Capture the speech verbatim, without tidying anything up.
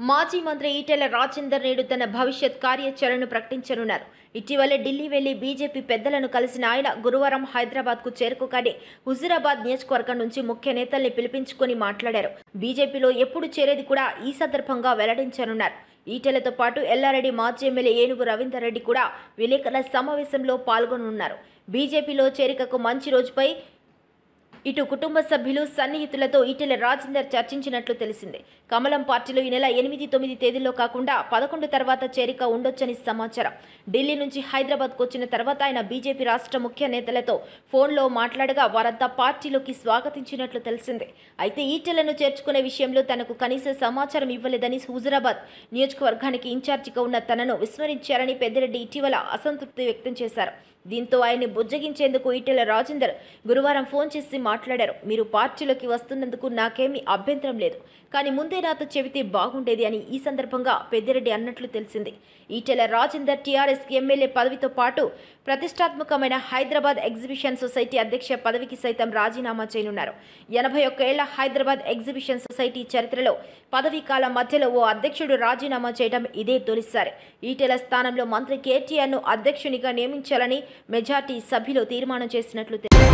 మాజీ మంత్రి ఈటెల రాజేందర్ నేడు తన భవిష్యత్ కార్యాచరణను ప్రకటించనున్నారు. ఇటీవలే ఢిల్లీ వెళ్లి బీజేపీ పెద్దలను కలిసిన ఆయన గురువారం హైదరాబాద్కు చేరుకోగానే హుజూరాబాద్ నియోజకవర్గం నుంచి ముఖ్య నేతల్ని పిలిపించుకొని మాట్లాడారు. బీజేపీలో ఎప్పుడు చేరేది కూడా ఈ సందర్భంగా వెల్లడించనున్నారు. ఈటెలతో పాటు ఎల్లారెడ్డి మాజీ ఎమ్మెల్యే ఏనుగు రవీందర్ రెడ్డి కూడా విలేకరుల సమావేశంలో పాల్గొనున్నారు. బీజేపీలో చేరికకు మంచి రోజుపై ఇటు కుటుంబ సభ్యులు సన్నిహితులతో ఈటెల రాజేందర్ చర్చించినట్లు తెలిసింది. కమలం పార్టీలో ఈ నెల ఎనిమిది తొమ్మిది తేదీల్లో కాకుండా పదకొండు తర్వాత చేరిక ఉండొచ్చని సమాచారం. ఢిల్లీ నుంచి హైదరాబాద్కు వచ్చిన తర్వాత ఆయన బీజేపీ రాష్ట్ర ముఖ్య నేతలతో ఫోన్లో మాట్లాడగా వారంతా పార్టీలోకి స్వాగతించినట్లు తెలిసింది. అయితే ఈటెలను చేర్చుకునే విషయంలో తనకు కనీస సమాచారం ఇవ్వలేదని హుజూరాబాద్ నియోజకవర్గానికి ఇన్ఛార్జిగా ఉన్న తనను విస్మరించారని పెద్దిరెడ్డి ఇటీవల అసంతృప్తి వ్యక్తం చేశారు. దీంతో ఆయన్ని బుజ్జగించేందుకు ఈటెల రాజేందర్ గురువారం ఫోన్ చేసి మాట్లాడారు. మీరు పార్టీలోకి వస్తున్నందుకు నాకేమీ అభ్యంతరం లేదు, కానీ ముందే నాతో చెబితే బాగుండేది అని ఈ సందర్భంగా పెద్దిరెడ్డి అన్నట్లు తెలిసింది. ఈటెల రాజేందర్ టీఆర్ఎస్ ఎమ్మెల్యే పదవితో పాటు ప్రతిష్టాత్మకమైన హైదరాబాద్ ఎగ్జిబిషన్ సొసైటీ అధ్యక్ష పదవికి సైతం రాజీనామా చేయనున్నారు. ఎనభై ఒక్క ఏళ్ల హైదరాబాద్ ఎగ్జిబిషన్ సొసైటీ చరిత్రలో పదవీ కాలం మధ్యలో ఓ అధ్యక్షుడు రాజీనామా చేయడం ఇదే తొలిసారి. ఈటెల స్థానంలో మంత్రి కేటీఆర్ను అధ్యక్షునిగా నియమించాలని మెజార్టీ సభ్యులు తీర్మానం చేసినట్లు తెలిసింది.